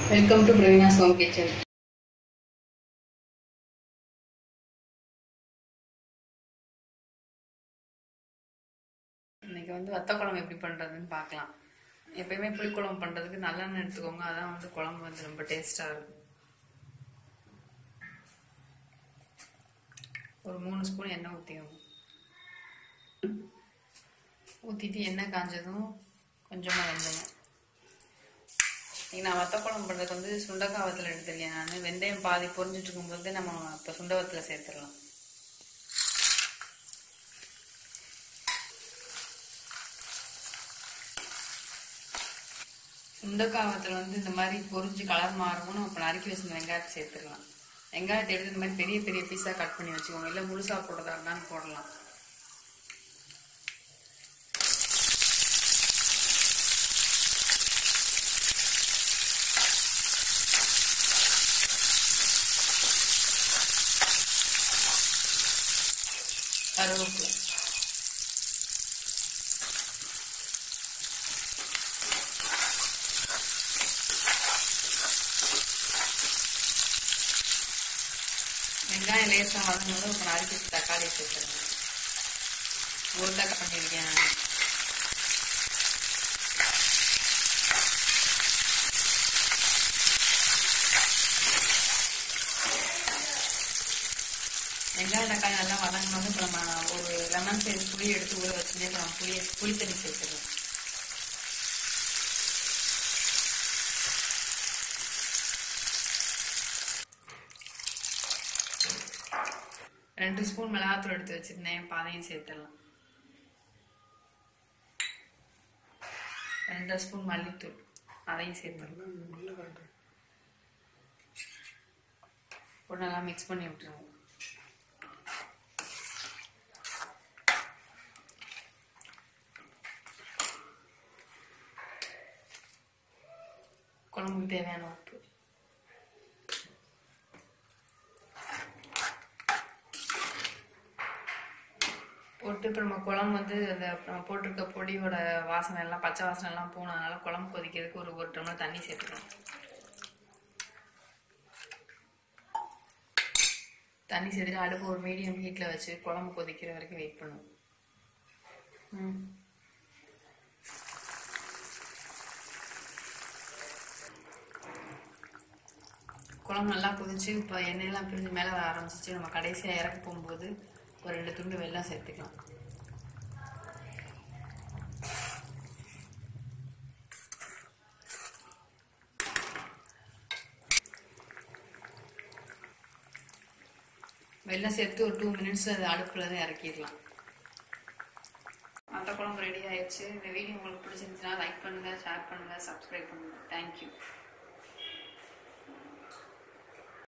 Welcome to Praveena's home kitchen. இன்னைக்கு வத்த குழம்பு எப்படி பண்ணுறதுன்னு பார்க்கலாம். எப்பயுமே புளிக்குழம்பு பண்ணுறதுக்கு நல்லெண்ணெய் எடுத்துக்கோங்க. அதான் குழம்பு ரொம்ப டேஸ்ட்டாக இருக்கும். ஒரு 3 ஸ்பூன் எண்ணெய் ஊற்றிக்கோங்க. ஊற்றிட்டு எண்ணெய் காஞ்சதும் கொஞ்சமாக வெந்தயம். நான் வத்த குழம்பு பண்ணுறதுக்கு சுண்டக்காய் வத்தல் எடுத்துருக்கேன். நான் வெந்தயம் பாதி பொரிஞ்சிட்டு இருக்கும்போது நம்ம இப்போ சுண்ட வத்தலை சேர்த்துடலாம். சுண்டக்காய் வத்தல் இந்த மாதிரி பொரிஞ்சு கலர் மாறணும். இப்போ நறுக்கி வச்சு வெங்காயத்தை சேர்த்துக்கலாம். வெங்காயத்தை எடுத்து இந்த மாதிரி பெரிய பெரிய பீஸாக கட் பண்ணி வச்சுக்கோங்க. இல்லை முழுசாக போடுறதா இருந்தாலும் போடலாம். கருவேப்பிலை, வெங்காயம் லேசாக வதங்கும்போது இப்போ நறுக்கி தக்காளி சேர்த்துருங்க. ஒரு தக்காளி பண்ணியிருக்கேன். வெங்காயம் தக்காளி நல்லா வதங்கினோம். இப்போ நம்ம ஒரு லெமன் சைஸ் புளி எடுத்து ஊற வச்சுட்டு இப்போ நம்ம புளி தண்ணி சேர்த்துருவோம். ரெண்டு ஸ்பூன் மிளகாத்தூள் எடுத்து வச்சிருந்தேன். பாதையும் சேர்த்துடலாம். 2 ஸ்பூன் மல்லித்தூள், அதையும் சேர்த்துடலாம். ஒரு நல்லா மிக்ஸ் பண்ணி விட்டுருவோம். குழம்புக்கு தேவையான உப்பு போட்டு இப்போ நம்ம குழம்பு அந்த நம்ம போட்டிருக்க பொடியோட வாசனை எல்லாம் பச்சை வாசனை எல்லாம் போனதுனால குழம்பு கொதிக்கிறதுக்கு ஒரு டம்ளர் தண்ணி சேர்த்துக்கணும். தண்ணி சேர்த்துட்டு அடுப்பு ஒரு மீடியம் ஹீட்டில் வச்சு குழம்பு கொதிக்கிற வரைக்கும் வெயிட் பண்ணுவோம். குழம்பு நல்லா கொதிச்சு இப்போ எண்ணெயெல்லாம் பிரிஞ்சு மேலே வர ஆரம்பிச்சிச்சு. நம்ம கடைசியாக இறக்க போகும்போது ஒரு 2 துண்டு வெல்லம் சேர்த்துக்கலாம். வெல்லம் சேர்த்து ஒரு 2 மினிட்ஸ் அது அடுப்பில் தான் இறக்கிடலாம். வத்த குழம்பு ரெடி ஆயிடுச்சு. இந்த வீடியோ உங்களுக்கு பிடிச்சிருந்துச்சுன்னா லைக் பண்ணுங்கள், ஷேர் பண்ணுங்கள், சப்ஸ்கிரைப் பண்ணுங்கள். தேங்க்யூ.